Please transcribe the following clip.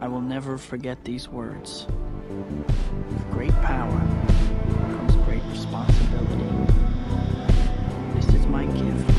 I will never forget these words. With great power comes great responsibility. This is my gift